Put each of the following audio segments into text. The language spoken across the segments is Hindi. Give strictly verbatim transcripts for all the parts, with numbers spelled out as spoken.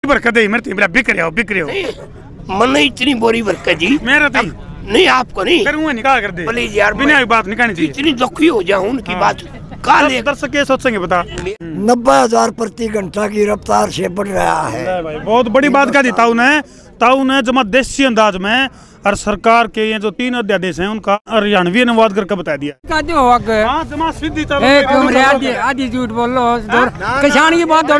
बरकत है मरती मेरा बिक रहे हो बिक रहे हो मन इतनी बोरी बरकत जी मेरा तो नहीं आपको नहीं फिर मुँह निकाल कर दे प्लीज यार बिना बात निकालनी चाहिए इतनी दुखी हो जाऊं उनकी बात काले दर्शक क्या सोचेंगे बता नब्बे हजार प्रति घंटा की रफ्तार से बढ़ रहा है भाई बहुत बड़ी बात कह दी ताऊ ने ताऊ ने जमा देसी अंदाज में और सरकार के ये जो तीन अध्यादेश हैं उनका हरियाणवी अनुवाद करके बता दिया हाँ, जमा सीधी आधी झूठ बोल लो किसान की बात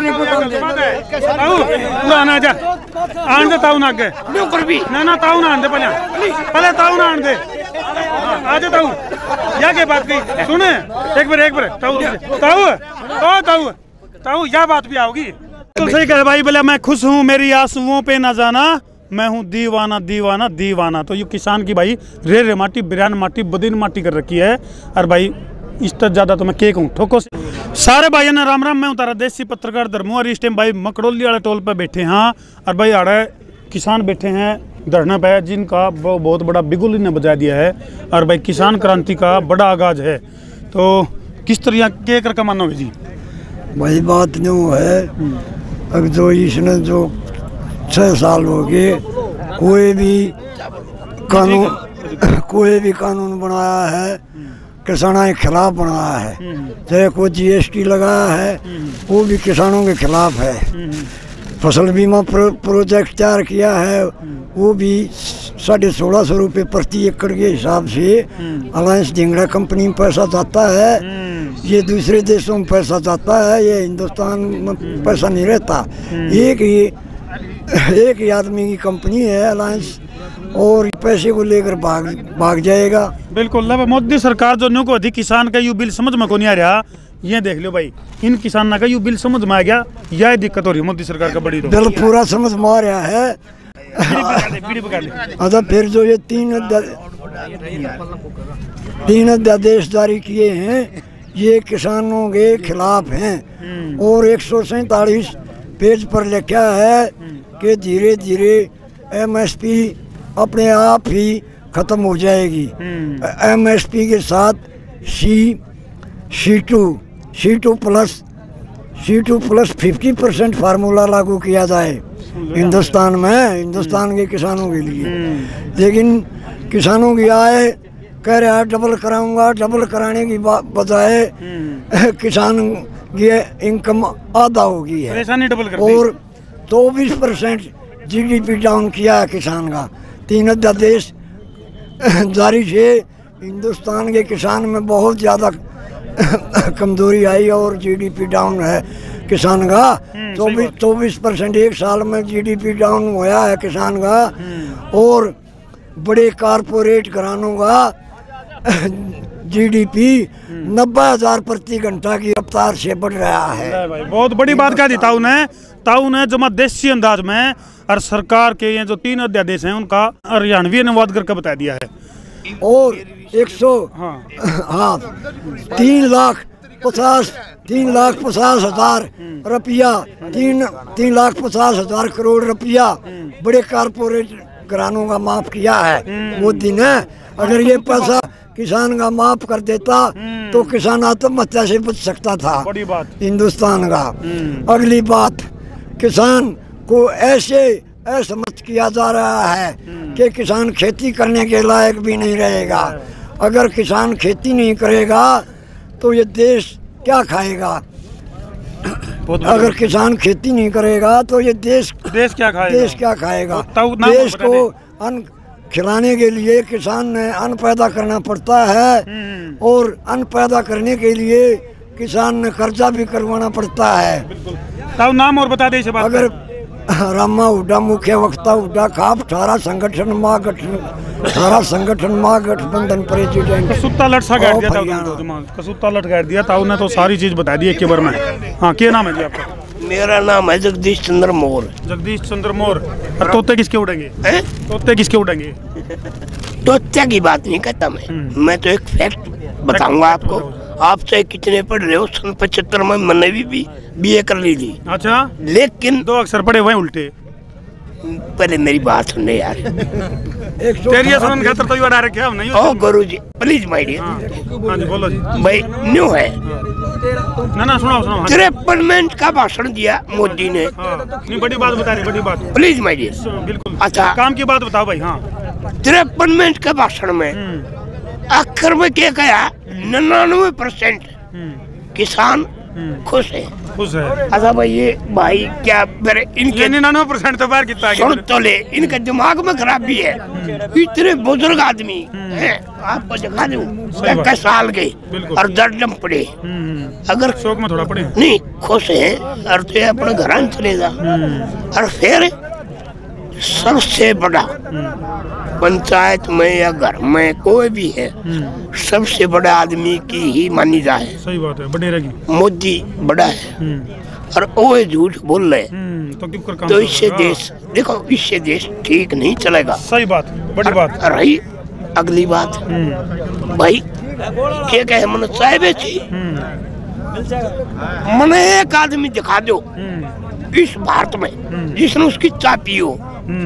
पुराना जा आन दे ताऊ ना आगे ना ना ताऊ ना आन दे पहले पहले ताऊ ना आन दे आज ताऊ या के बात की सुने एक बार एक बार ताऊ ताऊ ओ ताऊ ताऊ यह बात भी आओगी तो सही कहे भाई बोले मैं खुश हूँ मेरी आंसुओं पे ना जाना मैं हूँ दीवाना दीवाना दीवाना। तो ये किसान की भाई रे रे माटी बिरान माटी बदीन माटी कर रखी है और भाई इस तक ज्यादा तो मैं केक हूँ ठोको सारे भाइयों ने राम राम। मैं उतारा देसी पत्रकार धर्मो और इस टाइम भाई मकड़ोली वाले टोल पे बैठे हैं और भाई आड़े किसान बैठे हैं धरना पे जिनका बहुत बड़ा बिगुल ने बजा दिया है और भाई किसान क्रांति का बड़ा आगाज है। तो किस तरह के कर मानोगे जी? वही बात न्यू है अब जो इसने जो छह साल हो गए कोई भी कानून कोई भी कानून बनाया है किसानों के खिलाफ बनाया है। चाहे कोई जीएसटी लगाया है वो भी किसानों के खिलाफ है। फसल बीमा प्रो, प्रोजेक्ट तैयार किया है वो भी साढ़े सोलह सौ रुपये प्रति एकड़ के हिसाब से अलायंस ढिंगड़ा कंपनी में पैसा जाता है। ये दूसरे देशों में पैसा जाता है ये हिंदुस्तान में पैसा नहीं रहता। एक ही एक ही आदमी की कंपनी है अलायंस और पैसे को लेकर भाग भाग जाएगा। बिल्कुल मोदी सरकार जो न्यू को अधिक किसान का यू बिल समझ में को नहीं आ रहा ये देख लो भाई इन किसान का यू बिल समझ में आ गया यह दिक्कत हो रही है मोदी सरकार का बड़ी बिल पूरा समझ में आ रहा है। अच्छा फिर जो ये तीन तीन अध्यादेश जारी किए हैं ये किसानों के खिलाफ हैं और एक सौ सैतालीस पेज पर लिखा है कि धीरे धीरे एमएसपी अपने आप ही खत्म हो जाएगी। एमएसपी के साथ C C two C two plus C two plus fifty percent formula लागू किया जाए हिंदुस्तान में हिंदुस्तान के किसानों के लिए। लेकिन किसानों की आय कह रहा है डबल कराऊंगा डबल कराने की बजाय किसान की इनकम आधा होगी है और चौबीस परसेंट जीडीपी डाउन किया है किसान का। तीन अध्यादेश जारी से हिंदुस्तान के किसान में बहुत ज़्यादा कमजोरी आई और जीडीपी डाउन है किसान का। चौबीस चौबीस परसेंट एक साल में जीडीपी डाउन हुआ है किसान का और बड़े कारपोरेट घरानों का जीडीपी नब्बे हजार प्रति घंटा की रफ्तार से बढ़ रहा है। भाई बहुत बड़ी बात कह दी ताऊ ने ताऊ ने जमा देसी अंदाज में और सरकार के ये जो तीन अध्यादेश हैं उनका हरियाणवी अनुवाद करके बता दिया है। और एक सौ हाँ हाँ तीन लाख पचास तीन लाख पचास हजार रुपया तीन तीन लाख पचास हजार करोड़ रुपया बड़े कारपोरेट घरानों का माफ किया है वो दिन है। अगर ये पैसा किसान का माफ कर देता तो किसान आत्महत्या से बच सकता था। बड़ी बात हिंदुस्तान का। अगली बात किसान को ऐसे असमर्थ किया जा रहा है कि किसान खेती करने के लायक भी नहीं रहेगा। अगर किसान खेती नहीं करेगा तो ये देश क्या खाएगा? अगर किसान खेती नहीं करेगा तो ये देश देश क्या खाएगा? देश क्या खाएगा? देश को अन्न खिलाने के लिए किसान ने अन्न पैदा करना पड़ता है और अन्न पैदा करने के लिए किसान ने कर्जा भी करवाना पड़ता है। तो नाम और बता दे इस बात। अगर रामा हुड्डा मुख्य वक्ता हुड्डा खाप अठारह संगठन महागठन अठारह संगठन महागठबंधन प्रेसिडेंट कसूता लट सा गाड़ दिया था कसूता लट गाड़ दिया था उन्हें तो सारी चीज बता दी एक बार में। हाँ क्या नाम है जी आपका? मेरा नाम है जगदीश चंद्र मोर। जगदीश चंद्र मोर। और तोते किसके उड़ेंगे? तोते किसके उड़ेंगे? तोते की बात नहीं कहता मैं मैं तो एक फैक्ट बताऊंगा आपको। आप चाहे कितने पढ़ रहे हो सन पचहत्तर में मैंने भी भी बीए कर ली थी। अच्छा लेकिन दो अक्षर पढ़े हुए उल्टे। पहले मेरी बात सुनने यार। तेरी सुनन खातर तो यू डायरेक्ट क्या नहीं। ओ गुरुजी प्लीज माय डियर। हां जी बोलो जी। भाई न्यू है ना ना सुनाओ सुनाओ। हाँ। तिरपन मिनट का भाषण दिया मोदी ने। हाँ। नहीं बड़ी बात बता रही, बड़ी बात। Please my dear. बिल्कुल। अच्छा काम की बात बताओ भाई। हाँ। तिरपन मिनट के भाषण में आखिर में क्या कहा, निन्यानवे परसेंट किसान खुश है। खुश है। अच्छा भाई ये भाई क्या मेरे इनके निन्यानवे परसेंट तो बाहर कितना सुन तो ले, इनके दिमाग में खराबी है। इतने बुजुर्ग आदमी हैं, आपको दिखा दूं इक्कीस साल के और दर्जन पड़े, अगर शौक में थोड़ा पड़े नहीं खुश है और तो ये अपने घर में चले जा। और फिर सबसे बड़ा पंचायत में या घर में कोई भी है, सबसे बड़ा आदमी की ही मानी जाए। सही बात है, बड़ी रहेगी। मोदी बड़ा है और वो झूठ बोल रहे, तो क्यों कर काम तो इससे देश देखो, इससे देश ठीक नहीं चलेगा। सही बात, बड़ी बात। रही अगली बात भाई, क्या कहे मन चाय बेची, मैंने एक आदमी दिखा दो इस भारत में जिसने उसकी चाय पी हो,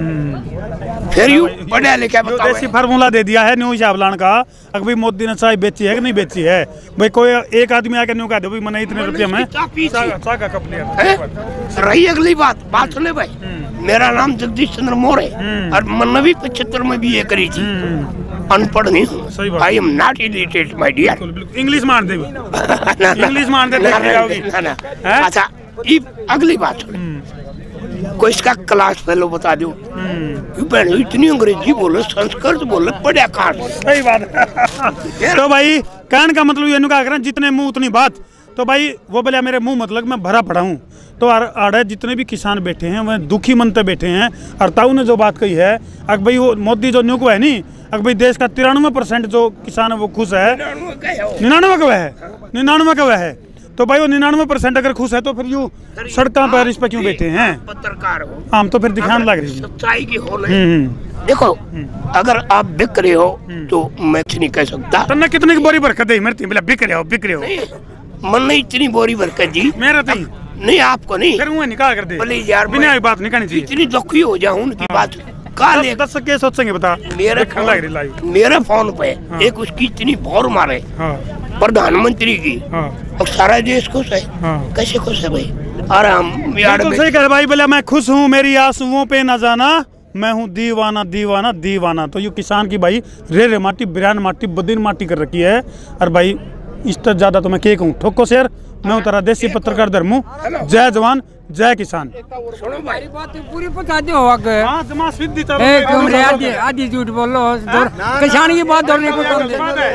फिर यू पढ़ा लिखा बताओ। देसी फार्मूला दे दिया है न्यू शाबलान का। अगर भाई मोदी ने चाय बेची है कि नहीं बेची है, भाई कोई एक आदमी आके न्यू कह दो भाई मैंने इतने रुपये में चाय का कप लिया। रही अगली बात, बात सुने भाई, मेरा नाम जगदीश चंद्र मौर्य है और मैंने भी पचहत्तर में भी ये करी थी। अनपढ़ नहीं हूँ, I am not illiterate my dear. English मान दे, इंग्लिश मान दे। अच्छा अगली बात कोई इसका क्लास फेलो बता दो, इतनी अंग्रेजी बोले, संस्कृत बोले, पढ़ा कहाँ? सही बात। तो भाई कहने का मतलब ये कहा करें, जितने मुंह उतनी बात। तो भाई वो बोले मेरे मुंह मतलब मैं भरा पड़ा हूँ। तो आड़े जितने भी किसान बैठे हैं वह दुखी मन से बैठे हैं। और ताऊ ने जो बात कही है, अगर भाई वो मोदी जो न्यू को है नहीं, अगर भाई देश का तिरानवे परसेंट जो किसान है वो खुश है, निन्यानवे का वह है, निन्यानवे का वह है। तो भाई वो निन्यानवे परसेंट अगर खुश है तो फिर यू सड़कों पर इस पर क्यों बैठे हैं? पत्रकार हो हम तो फिर दिखाने लग रही है सच्चाई की हो नहीं। देखो अगर आप बिक रहे हो तो मैं नहीं कह सकता। तन्ने कितने की बोरी बरकत दे मेरे बोला बिक रहे हो, बिक रहे हो। मन ने इतनी बोरी बरकत दी मेरा तो नहीं, आपको नहीं। फिर मुँह निकाल कर दे प्लीज यार, बिना बात निकालनी चाहिए। इतनी दुखी हो जाऊं उनकी बात काल एक दस के सोचेंगे बता। मेरे मेरे फोन पे एक उसकी इतनी भौर मारे प्रधानमंत्री की और सारा देश खुश है। कैसे खुश है भाई? और हम यार तो सही कह भाई, बोला मैं खुश हूँ, मेरी आंसुओं पे न जाना, मैं हूँ दीवाना दीवाना दीवाना। तो ये किसान की भाई रे रे माटी, बिरान माटी, बदीन माटी कर रखी है। और भाई इस तरह ज्यादा तो मैं के कहूँ, ठोको शेर, मैं उतरा देसी पत्रकार धर्मू। जय जवान जय किसान। सुनो भाई बात पूरी बता दो आगे। हाँ जमा सीधी तरह ए तुम रे आदि आदि झूठ बोलो, किसान की बात धरने को कम दे।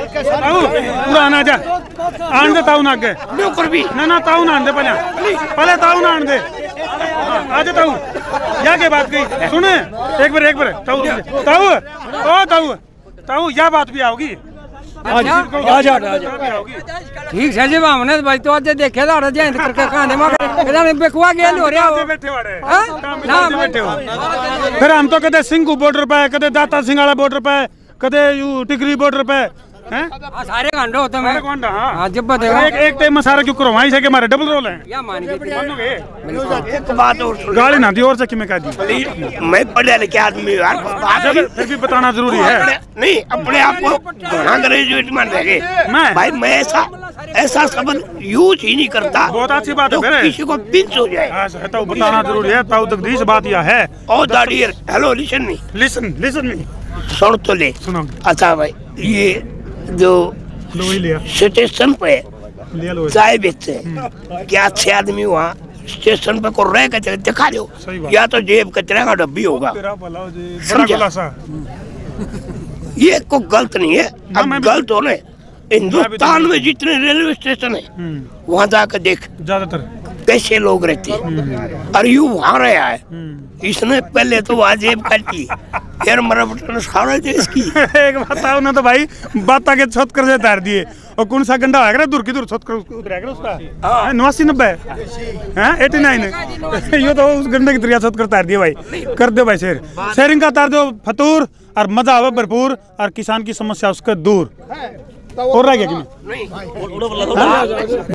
पूरा आना जा, आन दे ताऊ ना आगे। नौकर भी ना ना ताऊ ना आन दे, पहले पहले ताऊ ना आन दे। आजा ताऊ, या के बात की सुने, एक बार एक बार ताऊ ताऊ ओ ताऊ ताऊ या बात भी आओगी। आजा आजा ठीक है जी हमने भाई तो आज देखे था रजा इंद करके खाने में कदा बेकुआ गेल हो रहा हो बैठे वाले ना बैठे हो। फिर हम तो कदे सिंघू बॉर्डर पे, कदे दाता सिंगाला बॉर्डर पे, कदे यू टिकरी बॉर्डर पे हैं, सारे घंटे होते हैं। हां जब बताओ एक एक टाइम में सारा क्यों करो, वहीं से के हमारे डबल रोल हैं। या मान के मानोगे? एक बात और सुन, गाली ना दी और से कि मैं कह दी। मैं पढ़ा लिखा आदमी यार, बात फिर भी बताना जरूरी है। नहीं अपने आप को घना ग्रेजुएट मान रहे मैं भाई, मैं ऐसा ऐसा शब्द यूज ही नहीं करता। बहुत अच्छी बात है, तो फिर किसी को पिंच हो जाए। हां है तो बताना जरूरी है। ताऊ जगदीश बात यह है। ओ दाडियर hello listen me, listen listen me, सुन तो ले। सुनो। अच्छा भाई ये जो लो ही लिया स्टेशन पे लिया लो चाय बेचते हैं, क्या अच्छे आदमी वहाँ स्टेशन पे को रह के दिखा दो, या तो जेब कचरे का डब्बी होगा। समझा? ये को गलत नहीं है, अब गलत हो रहे। हिंदुस्तान में जितने रेलवे स्टेशन है वहाँ जाकर देख ज्यादातर कैसे लोग रहते हैं। और यू वहाँ रहा है, इसने पहले तो वहाँ जेब काटी, फिर मरबटन सारा देश की। एक बताओ ना तो भाई बात के छत कर से तार दिए। और कौन सा गंडा है दूर की दूर छत कर उधर उसका नवासी नब्बे है एटी नाइन ये तो उस गंडे की तरह छत कर तार दिए भाई। कर दो भाई शेर, शेरिंग का तार दो फतूर और मजा आवे भरपूर और किसान की समस्या उसके दूर। और रह गया कि नहीं?